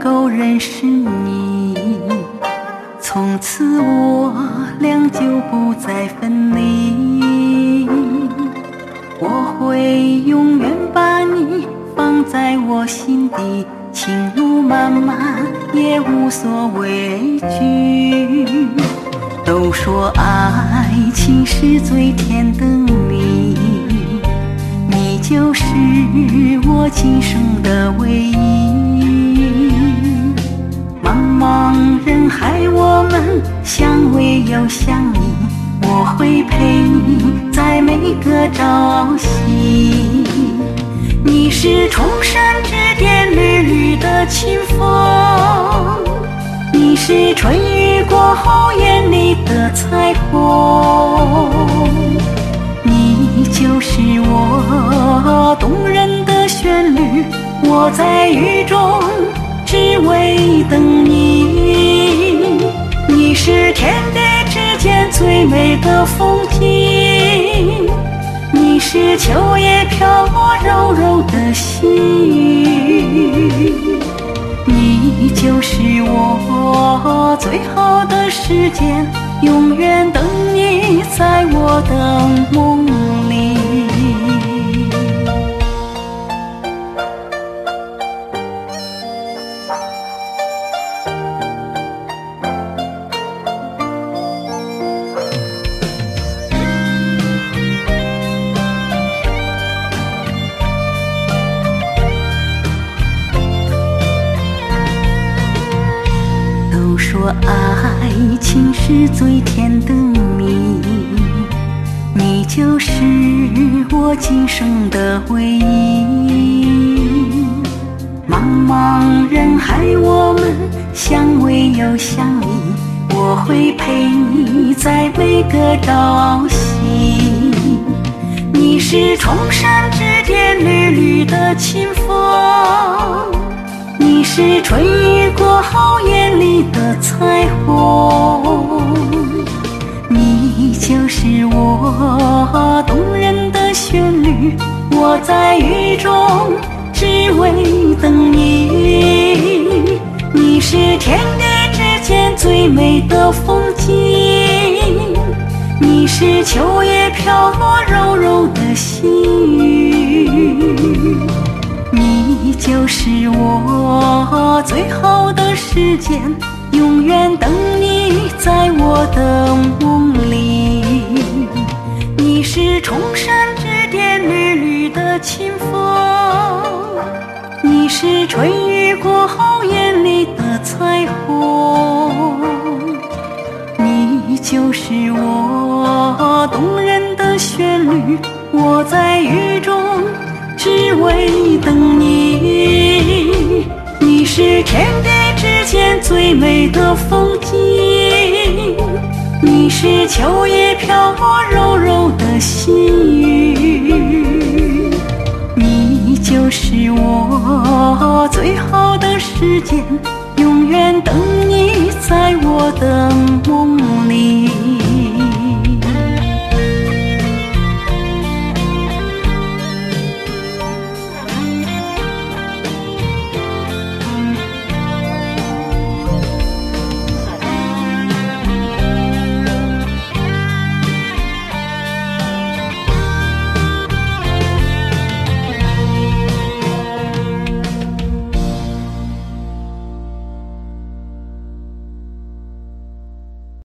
够认识你，从此我俩就不再分离。我会永远把你放在我心底，情路漫漫也无所畏惧。都说爱情是最甜的蜜，你就是我今生的唯一。茫茫人海我们相偎又相依，我会陪你在每个朝夕。你是崇山之巅缕缕的清风，你是春雨过后眼里的彩虹，你就是我动人的旋律，我在雨中只为等你。你是天地之间最美的风景，你是秋叶飘落柔柔的细雨，你就是我最好的时间，永远等你在我的梦里。都说爱情是最甜的蜜，你就是我今生的唯一。茫茫人海我们相偎又相依，我会陪你在每个朝夕。你是崇山之巅缕缕的清风，你是春雨过后眼里的彩虹，你就是我动人的旋律，我在雨中只为等你。你是天地之间最美的风景，你是秋叶飘落柔柔的细雨，你就是我最好的时间，永远等你在我的梦里。你是崇山之巅缕缕的清风，你是春雨过后眼里的彩虹，你就是我动人的旋律，我在雨中只为等你。你是天地之间最美的风景，你是秋叶飘落柔柔的细雨，你就是我最好的时间，永远等你在我的梦